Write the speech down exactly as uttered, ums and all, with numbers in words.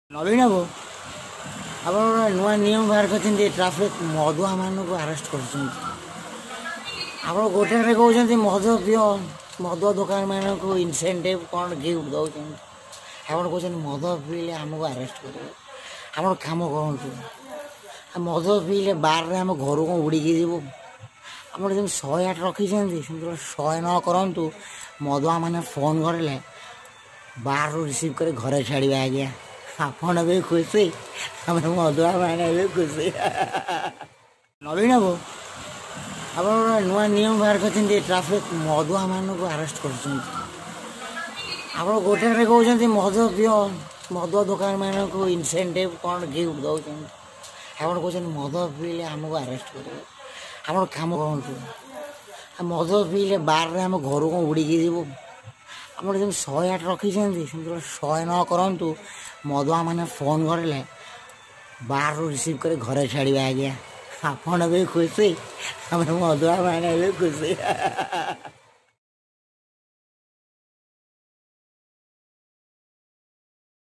ନବୀନ ବାବୁ ଆପଣ ନୂଆ ନିୟମ ବାହାର କରିଛନ୍ତି ଟ୍ରାଫିକ ମଦୁଆ ମାନଙ୍କୁ ଆରେଷ୍ଟ କରୁଛନ୍ତି। ଆପଣ ଗୋଟେରେ କହୁଛନ୍ତି ମଦ ପିଅ, ମଦ ଦୋକାନ ମାନଙ୍କୁ ଇନସେଣ୍ଟିଭ କ'ଣ ଗିଫ୍ଟ ଦେଉଛନ୍ତି। ଆପଣ କହୁଛନ୍ତି ମଦ ପିଇଲେ ଆମକୁ ଆରେଷ୍ଟ କରିବେ। ଆପଣ କାମ କରନ୍ତୁ, ମଦ ପିଇଲେ ବାରରେ ଆମ ଘରକୁ ଉଡ଼ିକି ଯିବୁ। ଆପଣ ଯେମିତି ଶହେ ଆଠ ରଖିଛନ୍ତି ସେମିତି ଶହେ ନଅ କରନ୍ତୁ। ମଦୁଆ ମାନେ ଫୋନ୍ କରିଲେ ବାରରୁ ରିସିଭ୍ କରି ଘରେ ଛାଡ଼ିବେ। ଆଜ୍ଞା ଆପଣ ବି ଖୁସି, ଆମେ ମଦୁଆ ମାନେ ବି ଖୁସି। ନବୀନ ବାବୁ ଆପଣ ନୂଆ ନିୟମ ବାହାର କରିଛନ୍ତି ଟ୍ରାଫିକ ମଦୁଆ ମାନଙ୍କୁ ଆରେଷ୍ଟ କରୁଛନ୍ତି। ଆପଣ ଗୋଟେରେ କହୁଛନ୍ତି ମଦ ପିଅ, ମଦ ଦୋକାନ ମାନଙ୍କୁ ଇନସେଣ୍ଟିଭ କ'ଣ ଗିଫ୍ଟ ଦେଉଛନ୍ତି। ଆପଣ କହୁଛନ୍ତି ମଦ ପିଇଲେ ଆମକୁ ଆରେଷ୍ଟ କରିବେ। ଆପଣ କାମ କରନ୍ତୁ, ମଦ ପିଇଲେ ବାରରେ ଆମ ଘରକୁ ଉଡ଼ିକି ଯିବୁ। ଆପଣ ଯେମିତି ଶହେ ଆଠ ରଖିଛନ୍ତି ସେମିତି ଶହେ ନଅ କରନ୍ତୁ। ମଦୁଆ ମାନେ ଫୋନ୍ କରିଲେ ବାରରୁ ରିସିଭ୍ କରି ଘରେ ଛାଡ଼ିବେ। ଆଜ୍ଞା ଆପଣ ବି ଖୁସି, ଆମେ ମଦୁଆ ମାନେ ବି ଖୁସି।